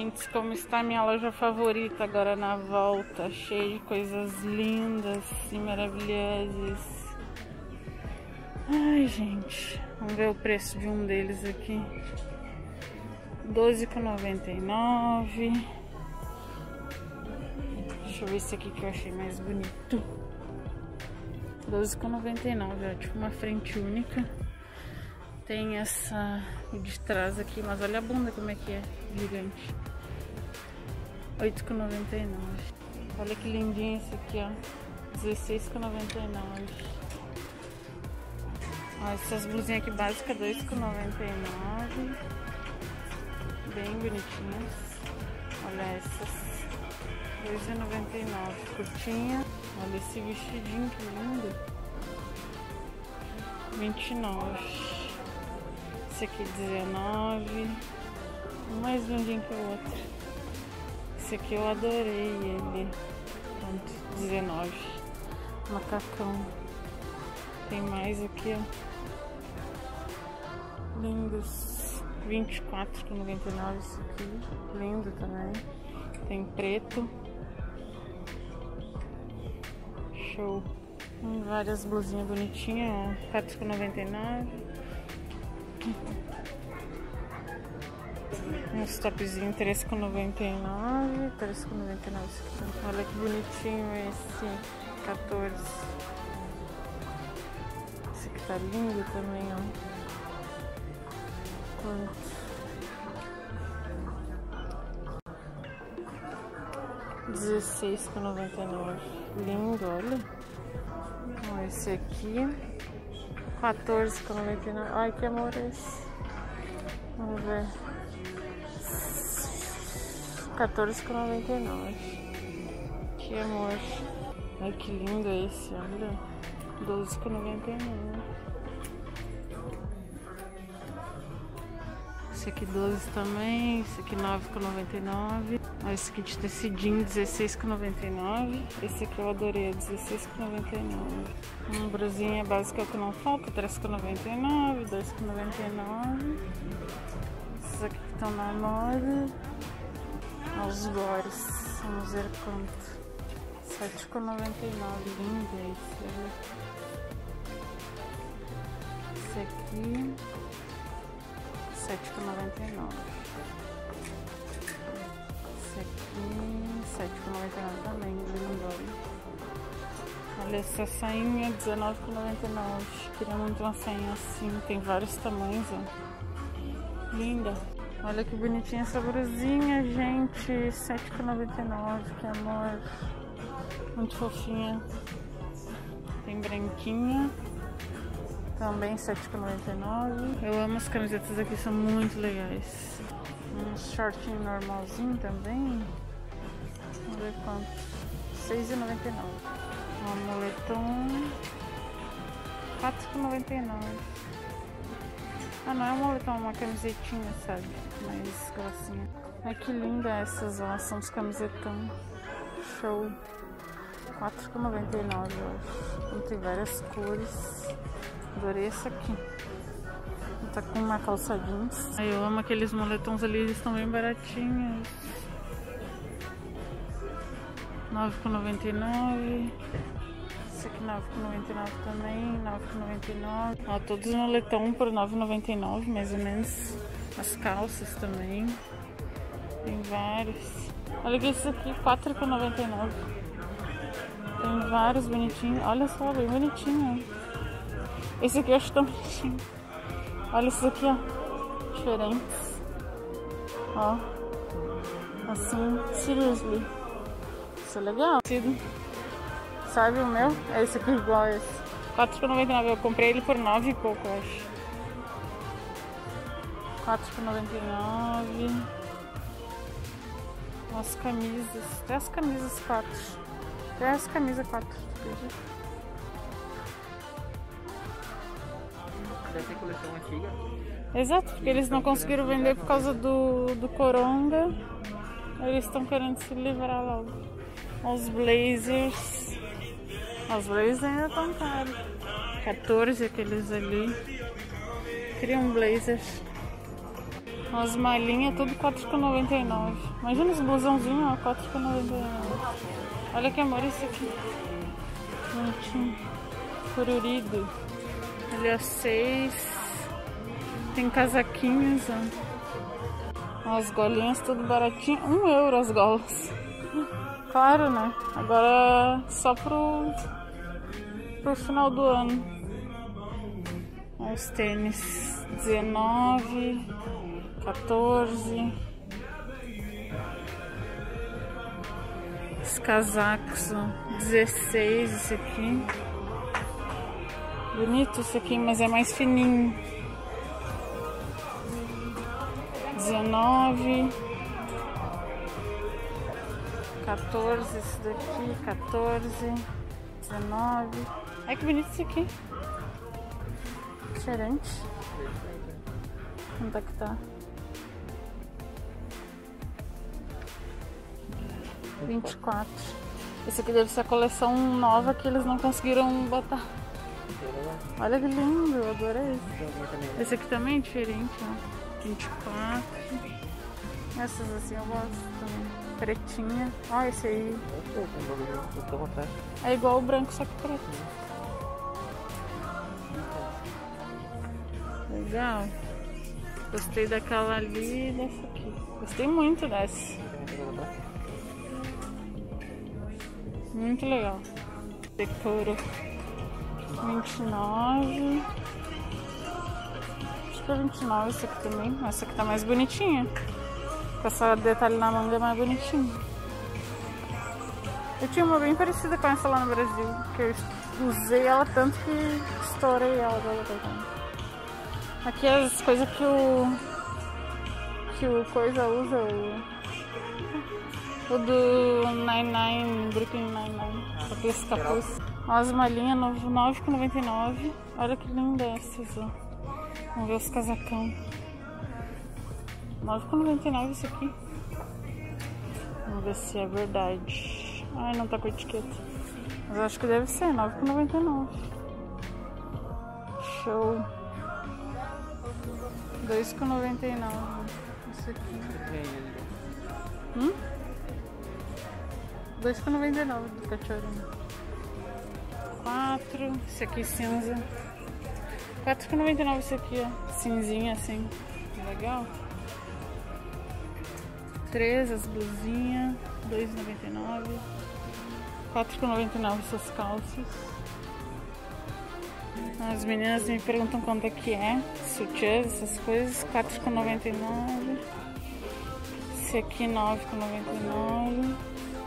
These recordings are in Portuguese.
Gente, como está a minha loja favorita agora na volta, cheia de coisas lindas e maravilhosas. Ai, gente, vamos ver o preço de um deles aqui. R$12,99. Deixa eu ver esse aqui que eu achei mais bonito. R$12,99, ó, tipo uma frente única. Tem essa de trás aqui, mas olha a bunda como é que é, gigante. R$8,99. Olha que lindinho esse aqui, ó. R$16,99. Ó, essas blusinhas aqui básicas, R$2,99. Bem bonitinhas. Olha essas. R$2,99. Curtinha. Olha esse vestidinho que lindo. R$29. Esse aqui R$19. Um mais lindinho que o outro. Esse aqui eu adorei ele. Pronto, R$19. Macacão. Tem mais aqui, ó. Lindos. R$24,99 esse aqui. Lindo também. Tem preto. Show. Tem várias blusinhas bonitinhas, ó. R$4,99. Uns topzinhos R$3,99. R$3,99 esse aqui. Olha que bonitinho esse. 14. Esse aqui tá lindo também, ó. Quanto? R$16,99. Lindo, olha. Ó, esse aqui. R$14,99. Ai, que amor é esse? Vamos ver. R$14,99. Que amor. Ai, que lindo é esse, olha. R$12,99. Esse aqui 12 também. Esse aqui R$9,99. Esse aqui de tecidinho R$16,99. Esse aqui eu adorei, R$16,99. Uma brusinha básica é o que não falta, R$3,99, R$2,99. Esses aqui que estão na moda. Os gores, vamos ver quanto. R$7,99, lindo esse. Esse aqui R$7,99. Esse aqui R$7,99 também, lindo. Olha essa sainha, R$19,99. Queria muito uma sainha assim, tem vários tamanhos, ó. Linda. Olha que bonitinha essa brusinha, gente. R$7,99, que amor. Muito fofinha. Tem branquinha. Também R$7,99. Eu amo as camisetas aqui, são muito legais. Um shortinho normalzinho também. Vamos ver quanto. R$6,99. Um moletom. R$4,99. Ah, não é um moletom, é uma camisetinha, sabe? Mais grossinha. Ai, que linda essas, ó. São os camisetão. Show. R$4,99, eu acho. Tem várias cores. Adorei essa aqui. Tá com uma calça jeans. Ai, eu amo aqueles moletons ali, eles estão bem baratinhos. R$9,99. Esse aqui R$9,99 também. R$9,99. Ó, todos os moletom por R$9,99, mais ou menos. As calças também. Tem vários. Olha que esse aqui, R$4,99. Tem vários bonitinhos. Olha só, bem bonitinho. Esse aqui eu acho tão bonitinho. Olha esses aqui, ó. Diferentes. Ó. Assim, seriously. Isso é legal. Sabe o meu? É esse aqui igual a esse. R$4,99. Eu comprei ele por 9 e pouco, eu acho. R$4,99. As camisas. Até as camisas 4. Até as camisas 4. Deve ser coleção antiga. Exato, porque eles não conseguiram vender por causa do coronga. Eles estão querendo se livrar logo. Os blazers. Os blazers ainda estão caros. 14 aqueles ali. Queria um blazer. Umas malinhas, tudo R$4,99. Imagina esse blusãozinho, ó, R$4,99. Olha que amor esse aqui. Bonitinho. Colorido. Ele é 6. Tem casaquinhos, ó. As golinhas tudo baratinho. €1 as golas. Claro, né? Agora só pro final do ano. Os tênis 19, 14. Os casacos, ó, 16 esse aqui. Bonito esse aqui, mas é mais fininho. 19. 14 esse daqui, 14. 19. Ai, que bonito esse aqui. Diferente. Quanto é que tá? 24. Esse aqui deve ser a coleção nova que eles não conseguiram botar. Olha que lindo, eu adorei esse. Esse aqui também é diferente, ó. 24. Essas assim eu gosto também. Pretinha. Ó, esse aí. É igual o branco, só que preto. Legal. Gostei daquela ali e dessa aqui. Gostei muito dessa. Muito legal. Decoro 29. Acho que é 29 esse aqui também. Essa aqui tá mais bonitinha. Com essa detalhe na manga mais bonitinho. Eu tinha uma bem parecida com essa lá no Brasil. Que eu usei ela tanto que estourei ela. Aqui as coisas que o coisa usa. O do Nine-Nine, Brooklyn Nine-Nine. Aqui esse capuz. Ó, as malinhas R$9,99. Olha que linda essas, ó. Vamos ver os casacão. R$9,99 esse aqui. Vamos ver se é verdade. Ai, não tá com etiqueta. Mas acho que deve ser R$9,99. Show. R$2,99. Esse aqui. R$2,99 do cachorrinho. 4. Esse aqui cinza. R$4,99 esse aqui, ó. Cinzinha assim. Legal. 3 as blusinhas. R$2,99. R$4,99 essas calças. As meninas me perguntam quanto é que é. Sutiãs, essas coisas. R$4,99. Esse aqui R$9,99.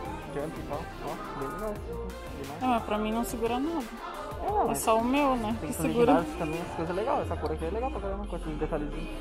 Mas pra mim não segura nada. É só o meu, né? Tem que segura. também as coisas legais. Essa cor aqui é legal pra caramba, com esses detalhezinhos.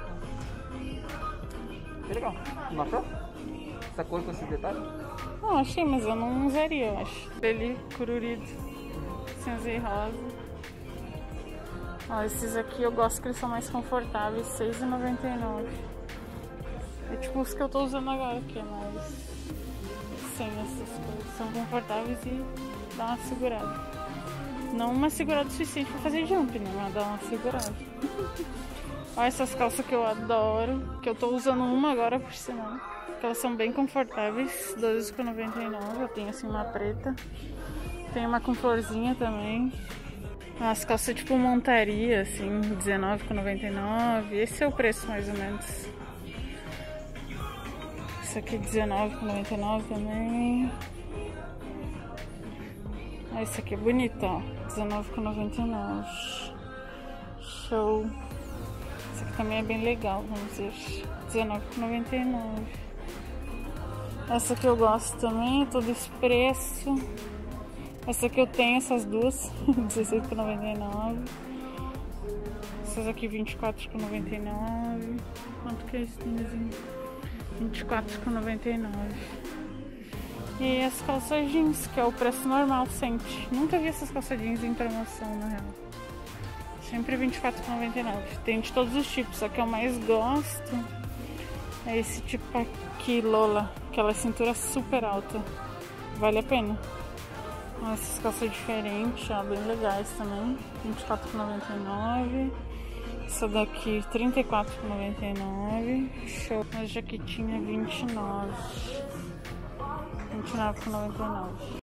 Que legal. Não achou? Essa cor com esses detalhes? Não, achei, mas eu não usaria, eu acho. Dele, colorido. Cinza e rosa. Ó, esses aqui eu gosto que eles são mais confortáveis. R$6,99. É tipo os que eu tô usando agora aqui, mas sem essas coisas. São confortáveis e dá uma segurada. Não uma segurada suficiente pra fazer jump, né? Mas dá uma segurada. Olha essas calças que eu adoro. Que eu tô usando uma agora por sinal. Que elas são bem confortáveis. R$12,99. Eu tenho assim uma preta. Tem uma com florzinha também. As calças tipo montaria, assim, R$19,99. Esse é o preço mais ou menos. Esse aqui R$19,99 também. Ah, esse aqui é bonito, ó. R$19,99. Show. Esse aqui também é bem legal, vamos ver. R$19,99. Essa aqui eu gosto também, todo expresso. Essa aqui eu tenho, essas duas. R$16,99. Essas aqui R$24,99. Quanto que é esse tênisinho? R$24,99. E as calças jeans, que é o preço normal sempre. Nunca vi essas calças jeans em promoção, na real. Sempre R$24,99. Tem de todos os tipos, só que eu mais gosto é esse tipo aqui, Lola. Aquela cintura super alta. Vale a pena. Essas calças diferentes, ó, bem legais também. R$24,99. Essa daqui, R$34,99. Show. A jaquetinha, R$29,99.